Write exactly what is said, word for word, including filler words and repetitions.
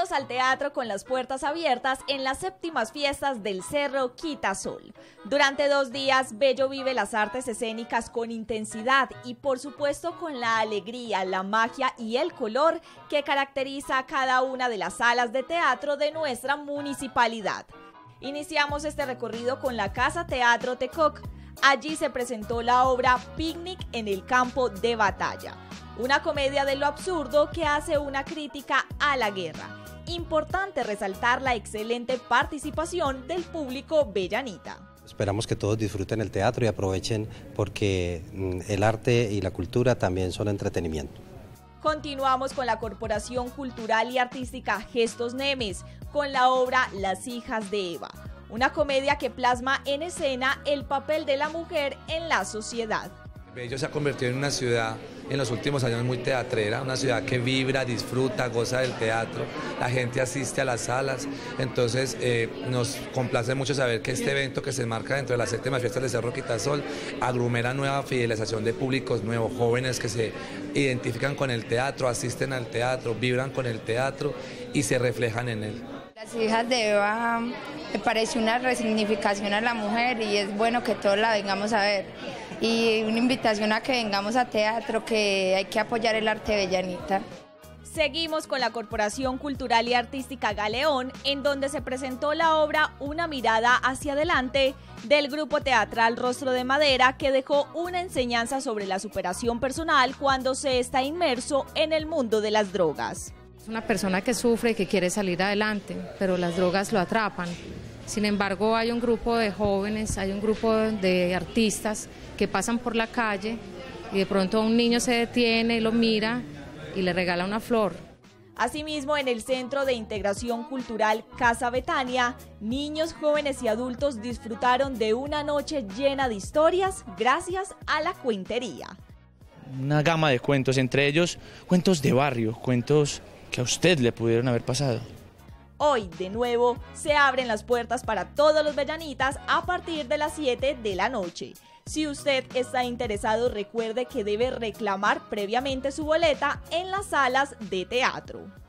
Volvemos al teatro con las puertas abiertas en las séptimas fiestas del Cerro Quitasol. Durante dos días, Bello vive las artes escénicas con intensidad y por supuesto con la alegría, la magia y el color que caracteriza a cada una de las salas de teatro de nuestra municipalidad. Iniciamos este recorrido con la Casa Teatro Tecoc. Allí se presentó la obra Picnic en el campo de batalla, una comedia de lo absurdo que hace una crítica a la guerra. Importante resaltar la excelente participación del público bellanita. Esperamos que todos disfruten el teatro y aprovechen porque el arte y la cultura también son entretenimiento. Continuamos con la Corporación Cultural y Artística Gestos Nemes, con la obra Las hijas de Eva, una comedia que plasma en escena el papel de la mujer en la sociedad. Bello se ha convertido en una ciudad en los últimos años muy teatrera, una ciudad que vibra, disfruta, goza del teatro, la gente asiste a las salas, entonces eh, nos complace mucho saber que este evento que se enmarca dentro de las séptimas fiestas del Cerro Quitasol aglomera nueva fidelización de públicos nuevos, jóvenes que se identifican con el teatro, asisten al teatro, vibran con el teatro y se reflejan en él. Las hijas de Eva me parece una resignificación a la mujer y es bueno que todos la vengamos a ver. Y una invitación a que vengamos a teatro, que hay que apoyar el arte bellanita. Seguimos con la Corporación Cultural y Artística Galeón, en donde se presentó la obra Una mirada hacia adelante del grupo teatral Rostro de Madera, que dejó una enseñanza sobre la superación personal cuando se está inmerso en el mundo de las drogas. Es una persona que sufre y que quiere salir adelante, pero las drogas lo atrapan. Sin embargo, hay un grupo de jóvenes, hay un grupo de artistas que pasan por la calle y de pronto un niño se detiene y lo mira y le regala una flor. Asimismo, en el Centro de Integración Cultural Casa Betania, niños, jóvenes y adultos disfrutaron de una noche llena de historias gracias a la cuentería. Una gama de cuentos, entre ellos cuentos de barrio, cuentos que a usted le pudieron haber pasado. Hoy, de nuevo, se abren las puertas para todos los bellanitas a partir de las siete de la noche. Si usted está interesado, recuerde que debe reclamar previamente su boleta en las salas de teatro.